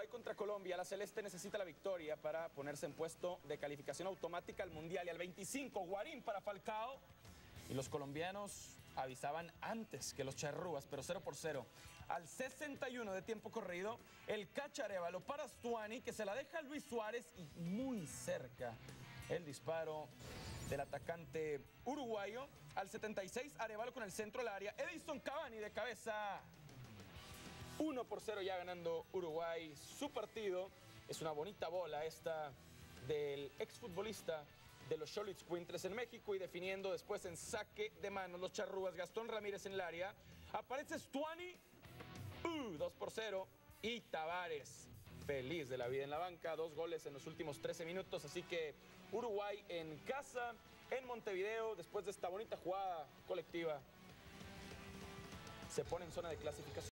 Uruguay contra Colombia. La Celeste necesita la victoria para ponerse en puesto de calificación automática al Mundial. Y al 25, Guarín para Falcao. Y los colombianos avisaban antes que los charrúas, pero 0-0. Al 61 de tiempo corrido, el Cacharévalo para Astuani, que se la deja a Luis Suárez y muy cerca el disparo del atacante uruguayo. Al 76, Arévalo con el centro del área. Edison Cavani de cabeza. 1-0 ya ganando Uruguay su partido. Es una bonita bola esta del exfutbolista de los Xolitl Squintres en México y definiendo después en saque de manos los charrúas. Gastón Ramírez en el área. Aparece Stuani. 2-0. Y Tavares, feliz de la vida en la banca. 2 goles en los últimos 13 minutos. Así que Uruguay en casa, en Montevideo, después de esta bonita jugada colectiva, se pone en zona de clasificación.